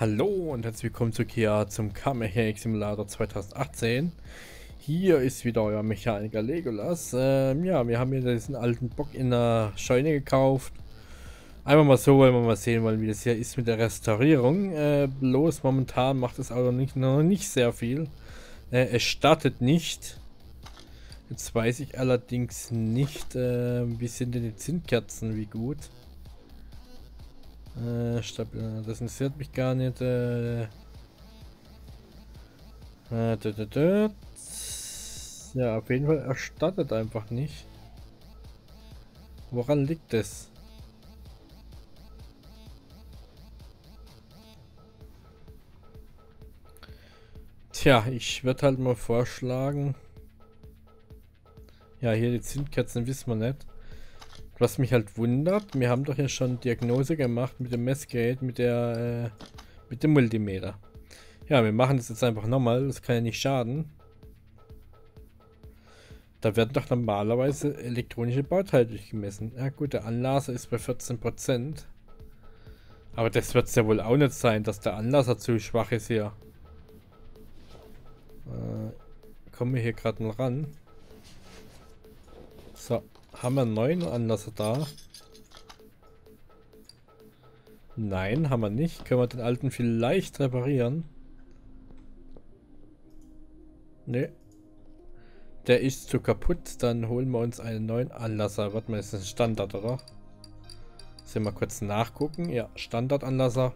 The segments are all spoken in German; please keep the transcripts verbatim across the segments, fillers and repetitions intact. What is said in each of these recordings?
Hallo und herzlich willkommen zu Kia zum Car Mechanic Simulator zwanzig achtzehn. Hier ist wieder euer Mechaniker Legolas. Ähm, ja, wir haben hier diesen alten Bock in der Scheune gekauft. Einfach mal so, weil wir mal sehen wollen, wie das hier ist mit der Restaurierung. Äh, bloß momentan macht das Auto nicht, noch nicht sehr viel. Äh, es startet nicht. Jetzt weiß ich allerdings nicht, äh, wie sind denn die Zündkerzen, wie gut. Äh, stabil, das interessiert mich gar nicht. Äh, äh, da, da, da. Ja, auf jeden Fall erstattet einfach nicht. Woran liegt es? Tja, ich würde halt mal vorschlagen. Ja, hier die Zündkerzen wissen wir nicht. Was mich halt wundert, wir haben doch ja schon Diagnose gemacht mit dem Messgerät, mit der, äh, mit dem Multimeter. Ja, wir machen das jetzt einfach nochmal, das kann ja nicht schaden. Da werden doch normalerweise elektronische Bauteile durchgemessen. Ja gut, der Anlasser ist bei vierzehn Prozent. Aber das wird es ja wohl auch nicht sein, dass der Anlasser zu schwach ist hier. Äh, kommen wir hier gerade mal ran. So, haben wir einen neuen Anlasser da? Nein, haben wir nicht. Können wir den alten vielleicht reparieren? Ne. Der ist zu kaputt. Dann holen wir uns einen neuen Anlasser. Warte mal, ist das ein Standard, oder? Sollen wir mal kurz nachgucken? Ja, Standardanlasser.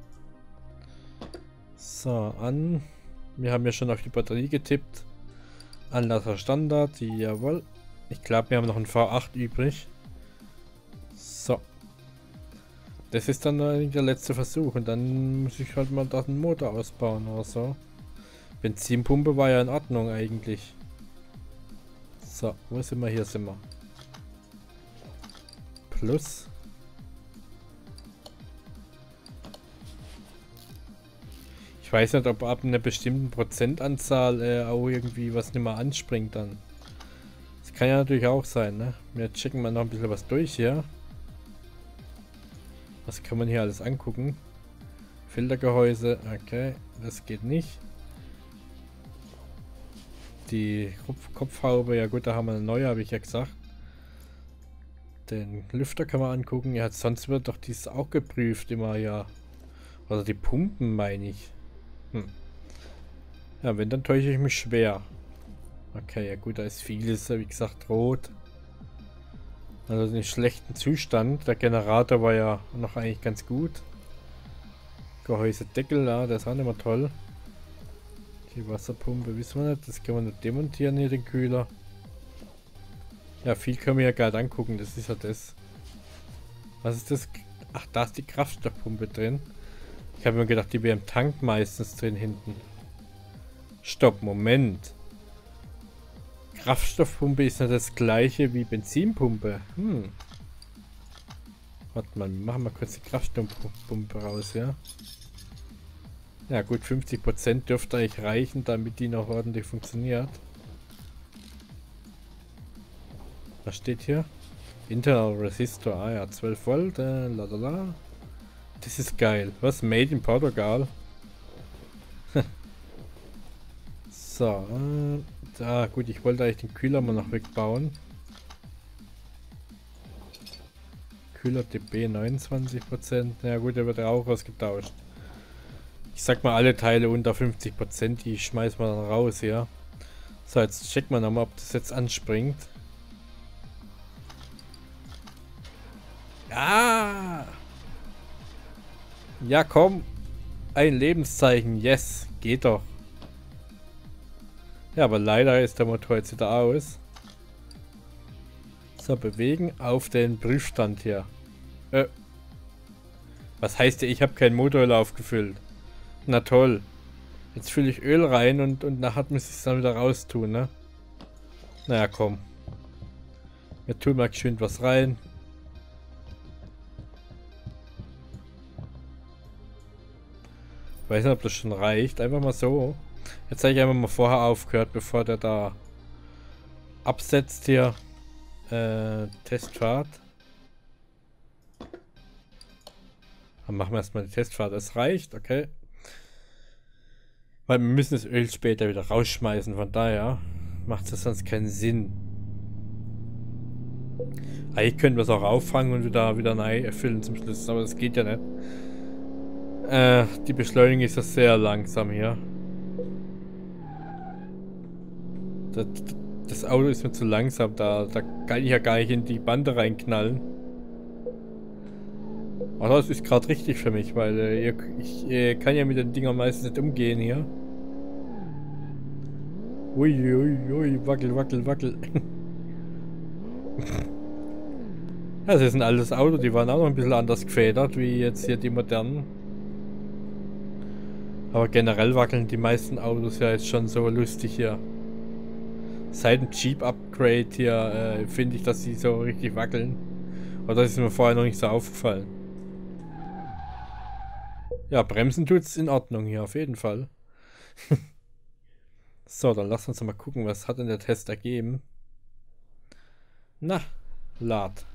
So, an. Wir haben ja schon auf die Batterie getippt. Anlasser Standard, jawohl. Ich glaube, wir haben noch einen V acht übrig. So. Das ist dann der letzte Versuch. Und dann muss ich halt mal da den Motor ausbauen oder so. Benzinpumpe war ja in Ordnung eigentlich. So, wo sind wir? Hier sind wir. Plus. Ich weiß nicht, ob ab einer bestimmten Prozentanzahl äh, auch irgendwie was nicht mehr anspringt dann. Das kann ja natürlich auch sein, ne? Wir checken mal noch ein bisschen was durch hier. Was kann man hier alles angucken? Filtergehäuse, okay, das geht nicht. Die Kopf Kopfhaube, ja gut, da haben wir eine neue, habe ich ja gesagt. Den Lüfter kann man angucken. Ja, sonst wird doch dies auch geprüft immer, ja. Oder die Pumpen, meine ich. Hm. Ja, wenn, dann täusche ich mich schwer. Okay, ja gut, da ist vieles, wie gesagt, rot. Also in schlechtem Zustand. Der Generator war ja noch eigentlich ganz gut. Gehäusedeckel, ja, der ist auch nicht mehr toll. Die Wasserpumpe wissen wir nicht, das können wir nicht demontieren hier, den Kühler. Ja, viel können wir ja gar nicht angucken, das ist ja das. Was ist das? Ach, da ist die Kraftstoffpumpe drin. Ich habe mir gedacht, die wäre im Tank meistens drin hinten. Stopp, Moment. Kraftstoffpumpe ist nicht das gleiche wie Benzinpumpe. Hm. Warte mal, machen wir kurz die Kraftstoffpumpe raus, ja? Ja gut, fünfzig Prozent dürfte eigentlich reichen, damit die noch ordentlich funktioniert. Was steht hier? Internal Resistor, ah ja, zwölf Volt, äh, lalala. Das ist geil. Was? Made in Portugal? So, äh, da, gut, ich wollte eigentlich den Kühler mal noch wegbauen. Kühler D B neunundzwanzig Prozent. Ja gut, der wird ja auch ausgetauscht. Ich sag mal, alle Teile unter fünfzig Prozent, die schmeißen wir dann raus hier. So, jetzt checken wir nochmal, ob das jetzt anspringt. Ja! Ja, komm! Ein Lebenszeichen, yes! Geht doch! Ja, aber leider ist der Motor jetzt wieder aus. So, bewegen auf den Prüfstand hier. Äh. Was heißt ja, ich habe kein Motoröl aufgefüllt? Na toll. Jetzt fülle ich Öl rein und, und nachher muss ich es dann wieder raus tun, ne? Naja, komm. Wir tun mal geschwind was rein. Ich weiß nicht, ob das schon reicht. Einfach mal so. Jetzt habe ich einfach mal vorher aufgehört, bevor der da absetzt hier. Äh, Testfahrt. Haben Dann machen wir erstmal die Testfahrt. Das reicht, okay. Weil wir müssen das Öl später wieder rausschmeißen, von daher macht es sonst keinen Sinn. Eigentlich können wir es auch auffangen und wieder, wieder neu erfüllen zum Schluss, aber das geht ja nicht. Äh, die Beschleunigung ist ja sehr langsam hier. Das, das Auto ist mir zu langsam, da, da kann ich ja gar nicht in die Bande reinknallen. Aber das ist gerade richtig für mich, weil äh, ich äh, kann ja mit den Dingern meistens nicht umgehen hier. Ui, ui, ui, wackel, wackel, wackel. Ja, das ist ein altes Auto, die waren auch noch ein bisschen anders gefedert, wie jetzt hier die modernen. Aber generell wackeln die meisten Autos ja jetzt schon so lustig hier. Seit dem Jeep-Upgrade hier äh, finde ich, dass sie so richtig wackeln. Aber das ist mir vorher noch nicht so aufgefallen. Ja, bremsen tut's in Ordnung hier, auf jeden Fall. So, dann lass uns mal gucken, was hat denn der Test ergeben. Na, lad.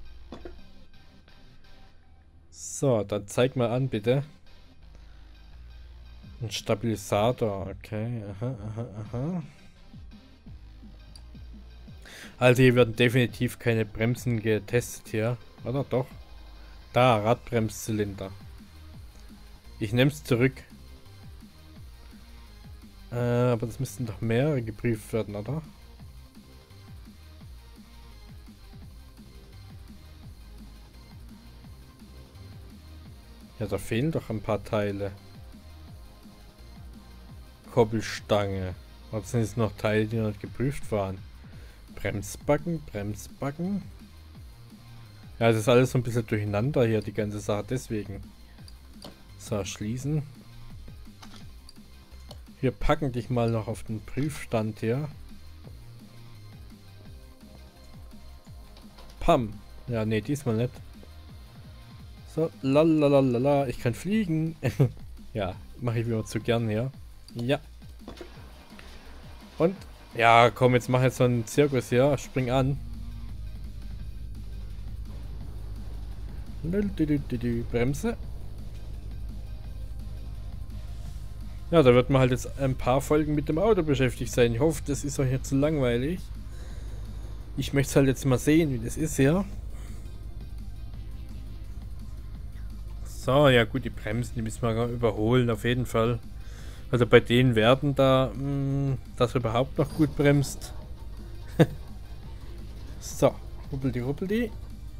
So, dann zeig mal an, bitte. Ein Stabilisator, okay, aha, aha, aha. Also hier werden definitiv keine Bremsen getestet hier, oder doch? Da, Radbremszylinder. Ich nehme es zurück. Äh, aber das müssten doch mehrere geprüft werden, oder? Ja, da fehlen doch ein paar Teile. Koppelstange. Oder sind es noch Teile, die noch nicht geprüft waren? Bremsbacken, Bremsbacken. Ja, es ist alles so ein bisschen durcheinander hier, die ganze Sache, deswegen. So, schließen. Wir packen dich mal noch auf den Prüfstand hier. Pam. Ja, nee, diesmal nicht. So, lalalala, ich kann fliegen. Ja, mache ich mir zu gern hier. Ja. Und? Ja, komm, jetzt mach jetzt so einen Zirkus hier. Spring an. Bremse. Ja, da wird man halt jetzt ein paar Folgen mit dem Auto beschäftigt sein. Ich hoffe, das ist euch jetzt zu langweilig. Ich möchte es halt jetzt mal sehen, wie das ist hier. So, ja gut, die Bremsen, die müssen wir überholen, auf jeden Fall. Also bei den Werten da, mh, dass er überhaupt noch gut bremst. So, ruppeldi, ruppeldi.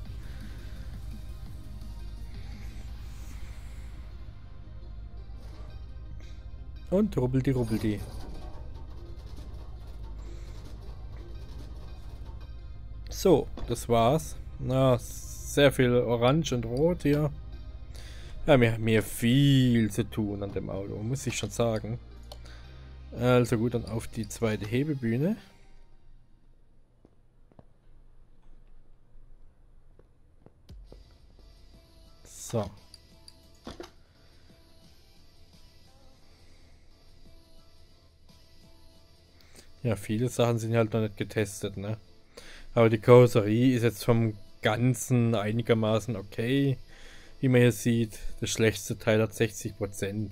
Und rubbeldi, rubbeldi. So, das war's. Na, sehr viel Orange und Rot hier. Ja, wir haben hier viel zu tun an dem Auto, muss ich schon sagen. Also gut, dann auf die zweite Hebebühne. So. Ja, viele Sachen sind halt noch nicht getestet, ne? Aber die Karosserie ist jetzt vom Ganzen einigermaßen okay. Wie man hier sieht, das schlechteste Teil hat sechzig Prozent.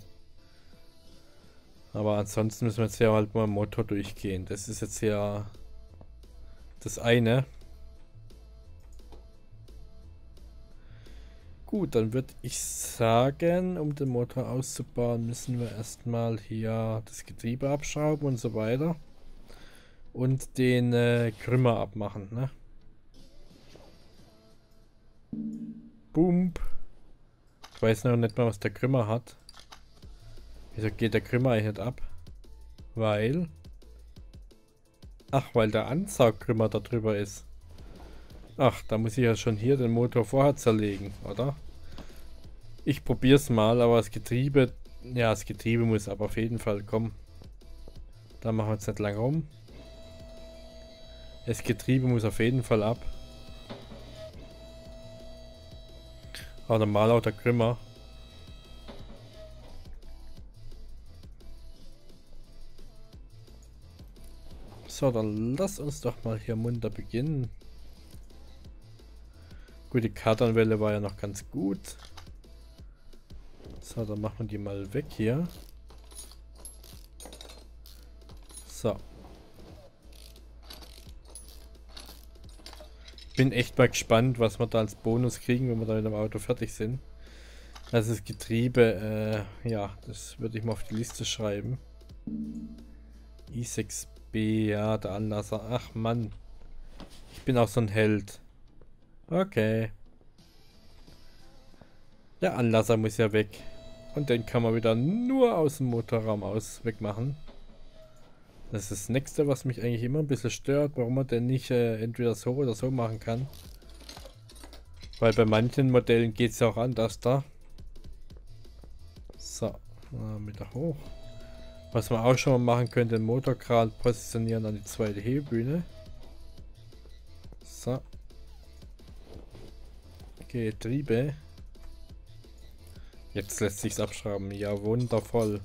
Aber ansonsten müssen wir jetzt ja halt mal im Motor durchgehen. Das ist jetzt ja das eine. Gut, dann würde ich sagen, um den Motor auszubauen, müssen wir erstmal hier das Getriebe abschrauben und so weiter. Und den äh, Krümmer abmachen, ne? Boom. Ich weiß noch nicht mal, was der Krümmer hat. Wieso geht der Krümmer eigentlich nicht ab? Weil... Ach, weil der Ansaugkrümmer da drüber ist. Ach, da muss ich ja schon hier den Motor vorher zerlegen, oder? Ich probier's mal, aber das Getriebe... Ja, das Getriebe muss aber auf jeden Fall kommen. Da machen wir jetzt nicht lang rum. Das Getriebe muss auf jeden Fall ab. Aber normal auch der Krümmer. So, dann lass uns doch mal hier munter beginnen. Gut, die Kardanwelle war ja noch ganz gut. So, dann machen wir die mal weg hier. So. Bin echt mal gespannt, was wir da als Bonus kriegen, wenn wir da mit dem Auto fertig sind. Also das Getriebe, äh, ja, das würde ich mal auf die Liste schreiben. i sechs b, ja, der Anlasser. Ach Mann. Ich bin auch so ein Held. Okay. Der Anlasser muss ja weg. Und den kann man wieder nur aus dem Motorraum aus wegmachen. Das ist das nächste, was mich eigentlich immer ein bisschen stört, warum man denn nicht äh, entweder so oder so machen kann. Weil bei manchen Modellen geht es ja auch anders da. So, äh, wieder hoch. Was man auch schon mal machen könnte, den Motorkran positionieren an die zweite Hebebühne. So. Getriebe. Jetzt lässt sich's abschrauben. Ja, wundervoll.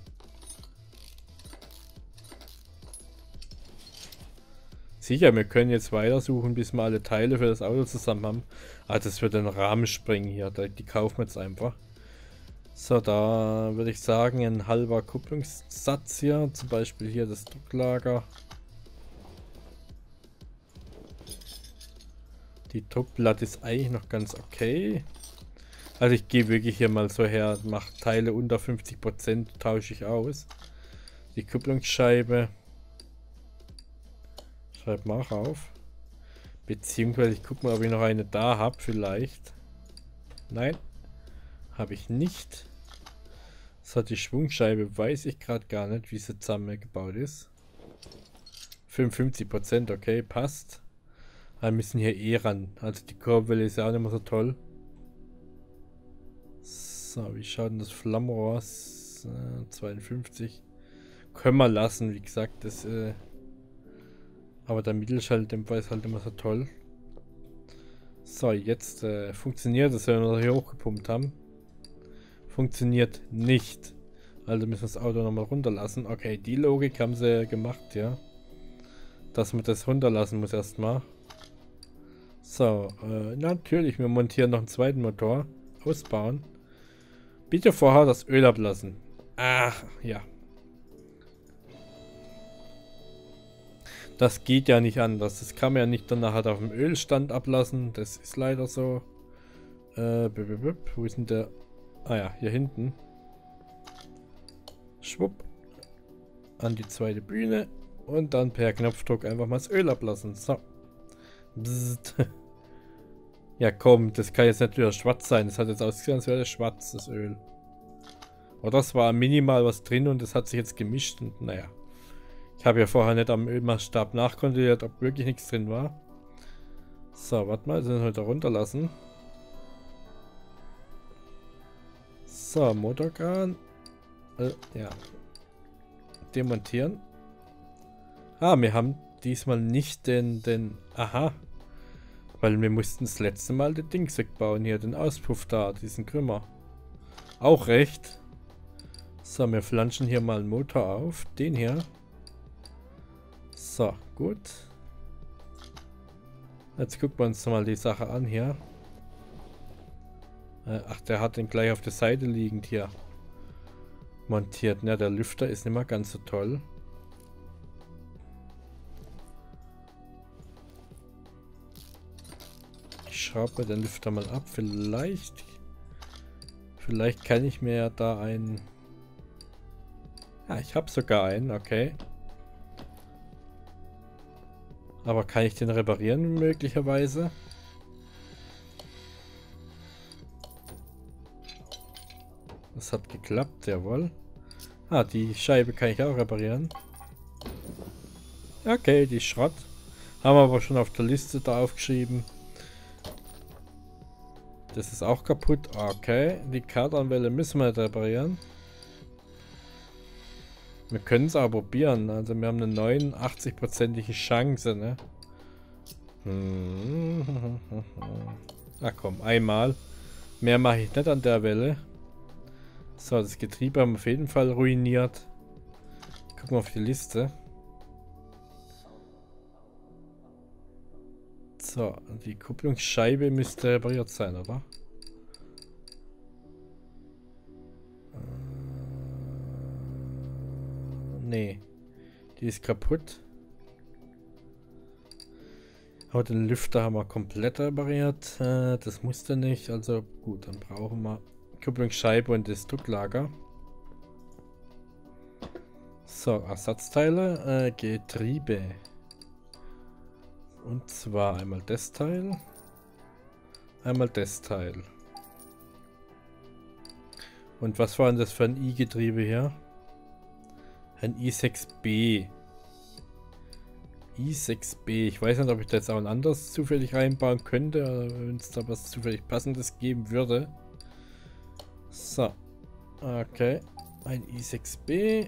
Sicher, wir können jetzt weitersuchen, bis wir alle Teile für das Auto zusammen haben. Ah, das wird den Rahmen sprengen hier. Die kaufen wir jetzt einfach. So, da würde ich sagen, ein halber Kupplungssatz hier. Zum Beispiel hier das Drucklager. Die Druckplatte ist eigentlich noch ganz okay. Also ich gehe wirklich hier mal so her, mache Teile unter fünfzig Prozent, tausche ich aus. Die Kupplungsscheibe. Schreib mal auch auf. Beziehungsweise ich gucke mal, ob ich noch eine da habe, vielleicht. Nein, habe ich nicht. So, die Schwungscheibe weiß ich gerade gar nicht, wie sie zusammengebaut ist. fünfundfünfzig Prozent, okay, passt. Wir müssen hier eh ran. Also die Kurbelwelle ist ja auch nicht mehr so toll. So, wie schaut denn das Flammrohr aus? Äh, zweiundfünfzig. Können wir lassen, wie gesagt, das äh, aber der Mittelschalldämpfer ist halt immer so toll. So, jetzt äh, funktioniert es, wenn wir hier hochgepumpt haben. Funktioniert nicht. Also müssen wir das Auto nochmal runterlassen. Okay, die Logik haben sie gemacht, ja. Dass man das runterlassen muss erstmal. So, äh, natürlich, wir montieren noch einen zweiten Motor. Ausbauen. Bitte vorher das Öl ablassen. Ach, ja. Das geht ja nicht anders. Das kann man ja nicht dann nachher auf dem Ölstand ablassen. Das ist leider so. Äh, b -b -b wo ist denn der? Ah ja, hier hinten. Schwupp. An die zweite Bühne. Und dann per Knopfdruck einfach mal das Öl ablassen. So. Bzzzt. Ja komm, das kann jetzt nicht wieder schwarz sein. Das hat jetzt ausgesehen, als wäre das schwarz, das Öl. Oder es war minimal was drin und das hat sich jetzt gemischt und naja. Ich habe ja vorher nicht am Ölmaßstab nachkontrolliert, ob wirklich nichts drin war. So, warte mal, den heute runterlassen. So, Motorkran. Äh, ja. Demontieren. Ah, wir haben diesmal nicht den, den, aha. Weil wir mussten das letzte Mal den Dings wegbauen hier, den Auspuff da, diesen Krümmer. Auch recht. So, wir flanschen hier mal einen Motor auf, den hier. So, gut. Jetzt gucken wir uns mal die Sache an hier. Äh, ach, der hat den gleich auf der Seite liegend hier montiert. Ja, der Lüfter ist nicht mehr ganz so toll. Ich schraube den Lüfter mal ab. Vielleicht... Vielleicht kann ich mir ja da einen... Ja, ich habe sogar einen, okay. Aber kann ich den reparieren möglicherweise? Das hat geklappt, jawohl. Ah, die Scheibe kann ich auch reparieren. Okay, die ist Schrott. Haben wir aber schon auf der Liste da aufgeschrieben. Das ist auch kaputt. Okay, die Kardanwelle müssen wir reparieren. Wir können es aber probieren. Also wir haben eine neunundachtzig-prozentige Chance, ne? Ach komm, einmal. Mehr mache ich nicht an der Welle. So, das Getriebe haben wir auf jeden Fall ruiniert. Gucken wir auf die Liste. So, die Kupplungsscheibe müsste repariert sein, oder? Nee. Die ist kaputt. Aber den Lüfter haben wir komplett repariert. Äh, das musste nicht. Also gut, dann brauchen wir Kupplungsscheibe und das Drucklager. So, Ersatzteile. Äh, Getriebe. Und zwar einmal das Teil. Einmal das Teil. Und was war denn das für ein i-Getriebe hier? Ein i sechs b. i sechs b. Ich weiß nicht, ob ich da jetzt auch ein anderes zufällig reinbauen könnte, wenn es da was zufällig Passendes geben würde. So. Okay. Ein i sechs b.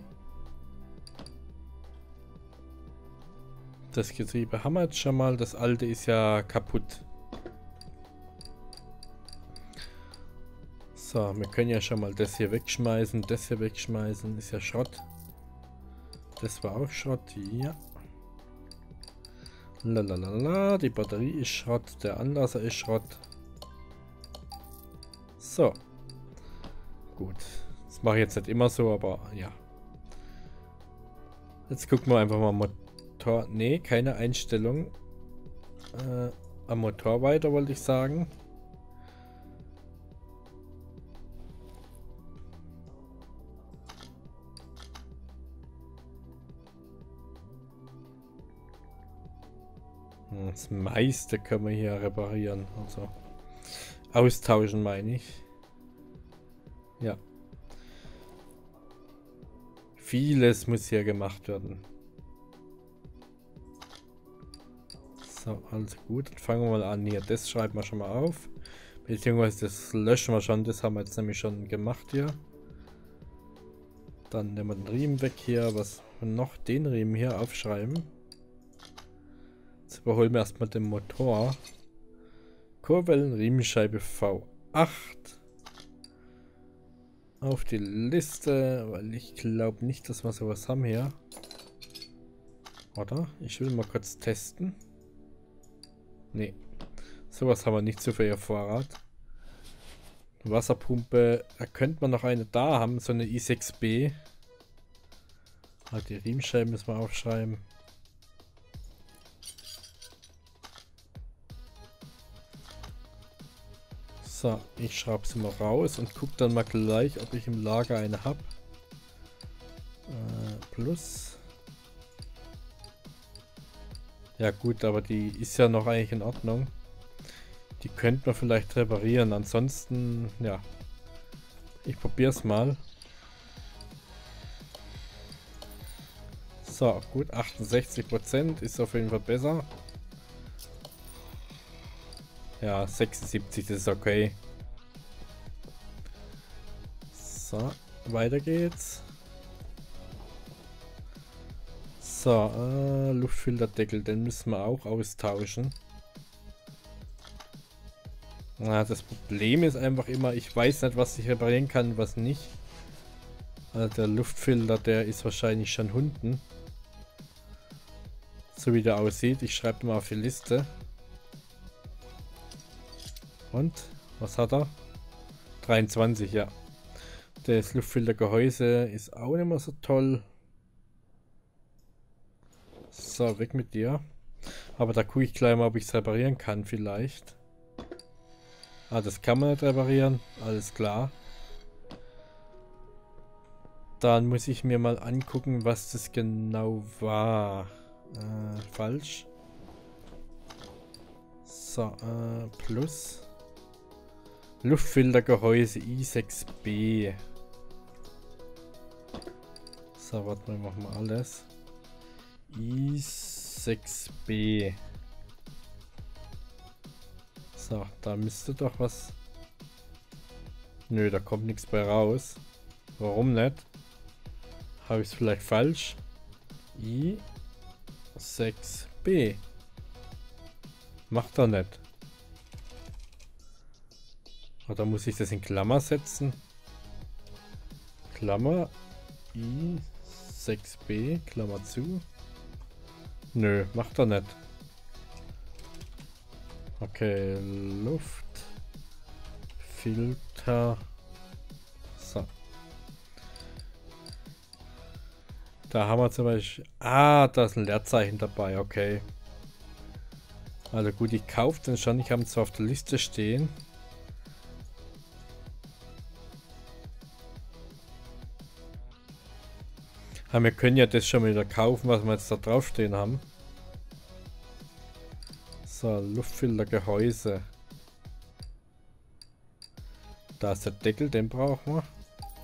Das Getriebe haben wir jetzt schon mal. Das alte ist ja kaputt. So, wir können ja schon mal das hier wegschmeißen. Das hier wegschmeißen. Ist ja Schrott. Das war auch Schrott. Ja. Lalalala. Die Batterie ist Schrott. Der Anlasser ist Schrott. So. Gut. Das mache ich jetzt nicht immer so, aber ja. Jetzt gucken wir einfach mal Motor. Nee, keine Einstellung. Äh, am Motor weiter, wollte ich sagen. Das meiste können wir hier reparieren. Also austauschen, meine ich. Ja. Vieles muss hier gemacht werden. So, also gut. Dann fangen wir mal an hier. Das schreiben wir schon mal auf. Beziehungsweise das löschen wir schon. Das haben wir jetzt nämlich schon gemacht hier. Dann nehmen wir den Riemen weg hier. Was noch? Den Riemen hier aufschreiben. Jetzt überholen wir erstmal den Motor. Kurwellen, Riemenscheibe V acht. Auf die Liste, weil ich glaube nicht, dass wir sowas haben hier. Oder? Ich will mal kurz testen. Nee. Sowas haben wir nicht so für ihr Vorrat. Wasserpumpe. Da könnte man noch eine da haben, so eine i sechs b. Die Riemenscheiben müssen wir aufschreiben. So, ich schraube sie mal raus und gucke dann mal gleich, ob ich im Lager eine habe. Äh, plus. Ja gut, aber die ist ja noch eigentlich in Ordnung. Die könnte man vielleicht reparieren. Ansonsten, ja. Ich probiere es mal. So, gut, achtundsechzig Prozent ist auf jeden Fall besser. Ja, sechsundsiebzig, das ist okay. So, weiter geht's. So, äh, Luftfilterdeckel, den müssen wir auch austauschen. Na, das Problem ist einfach immer, ich weiß nicht, was ich reparieren kann und was nicht. Also der Luftfilter, der ist wahrscheinlich schon unten. So wie der aussieht. Ich schreibe mal auf die Liste. Und, was hat er? dreiundzwanzig, ja. Das Luftfiltergehäuse ist auch nicht mehr so toll. So, weg mit dir. Aber da gucke ich gleich mal, ob ich es reparieren kann vielleicht. Ah, das kann man nicht reparieren. Alles klar. Dann muss ich mir mal angucken, was das genau war. Äh, falsch. So, äh, plus. Luftfiltergehäuse i sechs b. So, warte mal, machen wir alles. i sechs b. So, da müsste doch was... Nö, da kommt nichts bei raus. Warum nicht? Habe ich es vielleicht falsch? i sechs b. Macht er nicht. Oder muss ich das in Klammer setzen? Klammer i sechs b, Klammer zu. Nö, macht er nicht. Okay, Luftfilter. So. Da haben wir zum Beispiel... Ah, da ist ein Leerzeichen dabei, okay. Also gut, ich kaufe den schon. Ich habe ihn zwar auf der Liste stehen. Aber wir können ja das schon wieder kaufen, was wir jetzt da drauf stehen haben. So, Luftfiltergehäuse. Da ist der Deckel, den brauchen wir.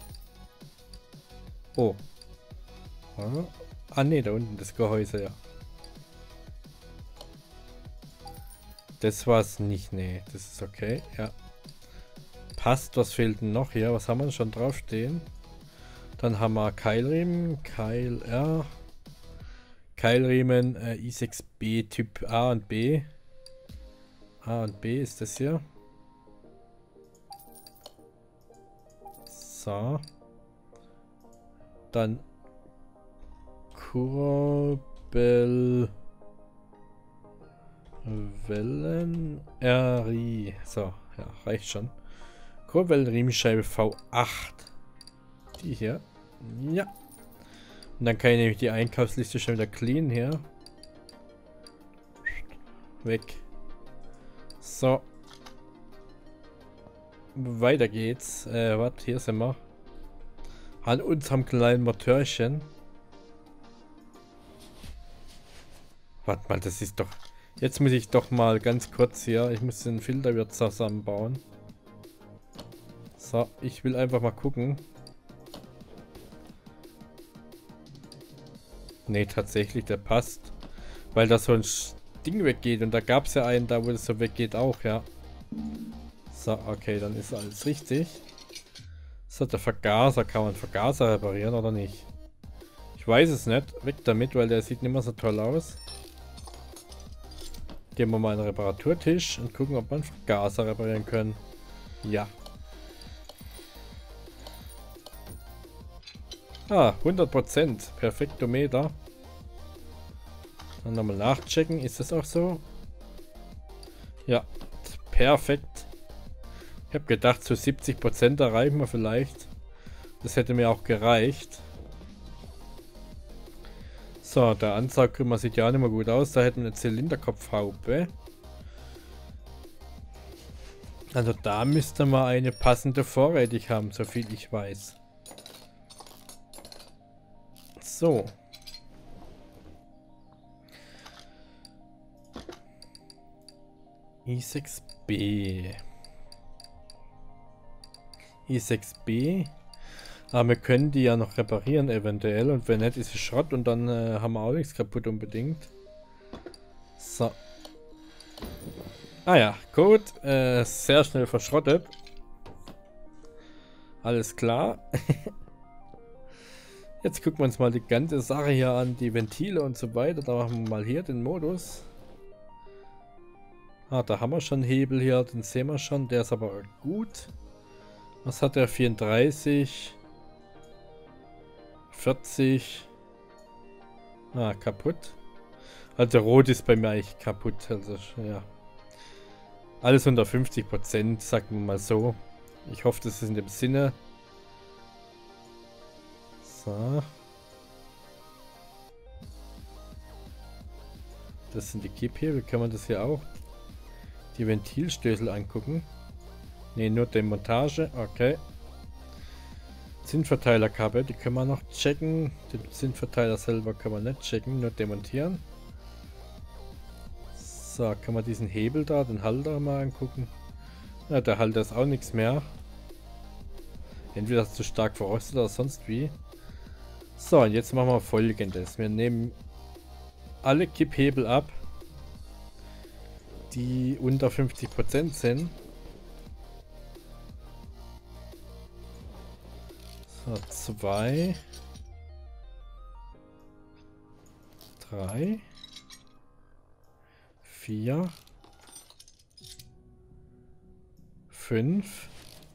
Oh. Ah ne, da unten das Gehäuse, ja. Das war's nicht, nee, das ist okay, ja. Passt, was fehlt denn noch hier? Was haben wir denn schon draufstehen? Dann haben wir Keilriemen, Keil R, Keilriemen äh, I sechs B Typ A und B. A und B ist das hier. So. Dann Kurbel Wellen R I. So, ja, reicht schon. Kurbelriemenscheibe V acht. Die hier. Ja. Und dann kann ich nämlich die Einkaufsliste schon wieder clean hier. Weg. So. Weiter geht's. Äh, warte, hier sind wir. An unserem kleinen Motörchen. Warte mal, das ist doch... Jetzt muss ich doch mal ganz kurz hier... Ich muss den Filter wieder zusammenbauen. So, ich will einfach mal gucken. Ne, tatsächlich, der passt. Weil da so ein Ding weggeht. Und da gab es ja einen, da wo das so weggeht auch, ja. So, okay, dann ist alles richtig. So, der Vergaser. Kann man Vergaser reparieren oder nicht? Ich weiß es nicht. Weg damit, weil der sieht nicht mehr so toll aus. Gehen wir mal in den Reparaturtisch und gucken, ob man Vergaser reparieren können. Ja. Ah, hundert Prozent. Perfektometer. Dann nochmal nachchecken. Ist das auch so? Ja. Perfekt. Ich habe gedacht, so siebzig Prozent erreichen wir vielleicht. Das hätte mir auch gereicht. So, der Ansaugkrümmer sieht ja auch nicht mehr gut aus. Da hätten wir eine Zylinderkopfhaube. Also da müsste man eine passende vorrätig haben, so viel ich weiß. So. I sechs B. I sechs B. Aber wir können die ja noch reparieren eventuell. Und wenn nicht, ist es Schrott und dann äh, haben wir auch nichts kaputt unbedingt. So. Ah ja, gut. Äh, sehr schnell verschrottet. Alles klar. Jetzt gucken wir uns mal die ganze Sache hier an. Die Ventile und so weiter. Da machen wir mal hier den Modus. Ah, da haben wir schon Hebel hier. Den sehen wir schon. Der ist aber gut. Was hat der? vierunddreißig. vierzig. Ah, kaputt. Also rot ist bei mir eigentlich kaputt. Also, ja. Alles unter fünfzig Prozent, sagen wir mal so. Ich hoffe, das ist in dem Sinne. So. Das sind die Kipphebel. Kann man das hier auch? Die Ventilstößel angucken. Ne, nur Demontage. Okay. Zinnverteilerkabel, die können wir noch checken. Den Zinnverteiler selber können wir nicht checken, nur demontieren. So, kann man diesen Hebel da, den Halter mal angucken. Ja, der Halter ist auch nichts mehr. Entweder ist zu stark verrostet oder sonst wie. So, und jetzt machen wir Folgendes. Wir nehmen alle Kipphebel ab, die unter fünfzig Prozent sind. So, zwei, drei, vier, fünf,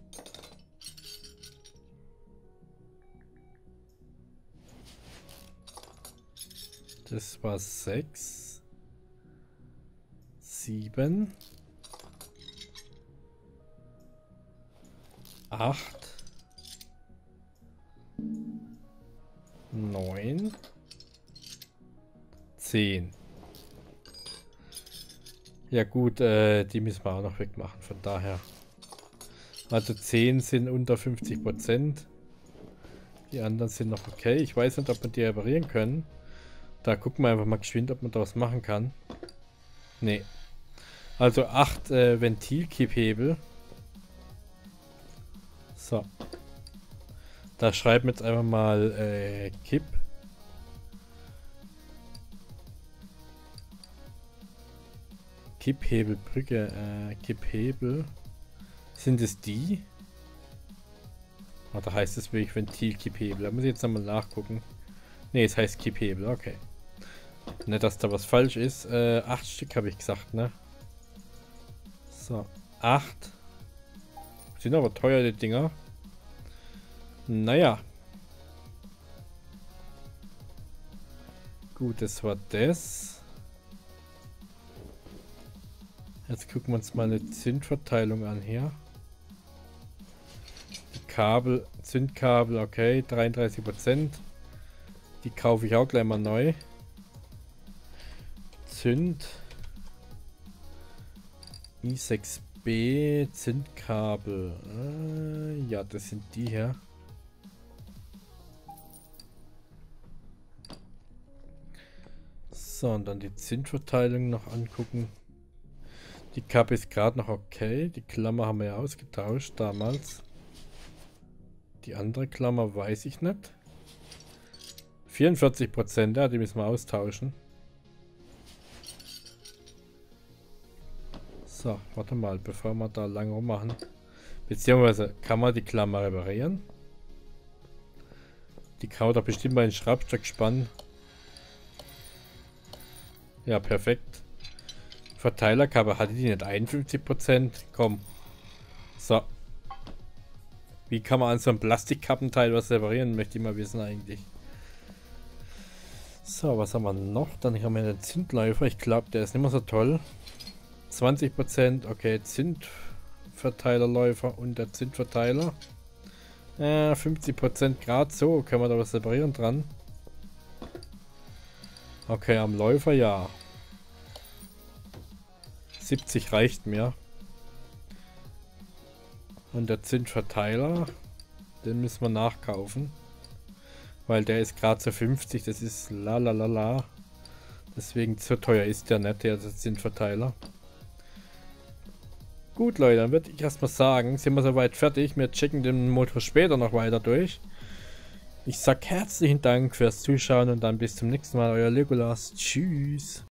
das war sechs, sieben, acht, neun, zehn. Ja gut, äh, die müssen wir auch noch wegmachen, von daher. Also zehn sind unter fünfzig Prozent. Die anderen sind noch okay. Ich weiß nicht, ob wir die reparieren können. Da gucken wir einfach mal geschwind, ob man da was machen kann. Nee. Also acht äh, Ventilkipphebel. So. Da schreiben wir jetzt einfach mal äh, Kipp. Kipphebelbrücke. Äh, Kipphebel. Sind es die? Oh, da heißt es wirklich Ventilkipphebel. Da muss ich jetzt nochmal nachgucken. Ne, es heißt Kipphebel. Okay. Nicht, dass da was falsch ist. Äh, acht Stück habe ich gesagt, ne? So. Acht. Sind aber teuer, die Dinger. Naja. Gut, das war das. Jetzt gucken wir uns mal eine Zündverteilung an hier. Die Kabel, Zündkabel, okay, dreiunddreißig Prozent. Die kaufe ich auch gleich mal neu. Zünd. i sechs b Zündkabel. Äh, ja, das sind die hier. So, und dann die Zündverteilung noch angucken. Die Kappe ist gerade noch okay. Die Klammer haben wir ja ausgetauscht damals. Die andere Klammer weiß ich nicht. vierundvierzig Prozent, ja, die müssen wir austauschen. So, warte mal, bevor wir da lang rummachen. Beziehungsweise, kann man die Klammer reparieren? Die kann man doch bestimmt mal in den Schraubstock spannen. Ja, perfekt. Verteilerkappe, hatte die nicht einundfünfzig Prozent? Komm. So. Wie kann man an so einem Plastikkappenteil was reparieren, möchte ich mal wissen eigentlich. So, was haben wir noch? Dann haben wir den Zündläufer. Ich glaube, der ist nicht mehr so toll. zwanzig Prozent, okay, Zündverteilerläufer und der Zündverteiler. Äh, fünfzig Prozent gerade so. Können wir da was reparieren dran? Okay, am Läufer ja. siebzig reicht mir. Und der Zündverteiler, den müssen wir nachkaufen. Weil der ist gerade zu fünfzig, das ist la la la la. Deswegen so teuer ist der nicht, der Zündverteiler. Gut Leute, dann würde ich erstmal sagen, sind wir soweit fertig. Wir checken den Motor später noch weiter durch. Ich sag herzlichen Dank fürs Zuschauen und dann bis zum nächsten Mal, euer Legolas. Tschüss.